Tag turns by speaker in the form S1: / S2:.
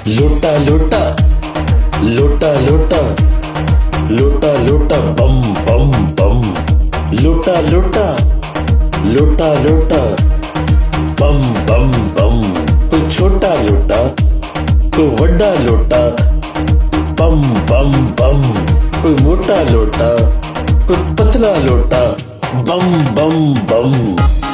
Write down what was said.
S1: लोटा लोटा लोटा लोटा लोटा लोटा बम बम बम। लोटा लोटा लोटा लोटा बम बम बम। कोई छोटा लोटा कोई वड्डा लोटा बम बम बम। कोई मोटा लोटा कोई पतला लोटा बम बम बम।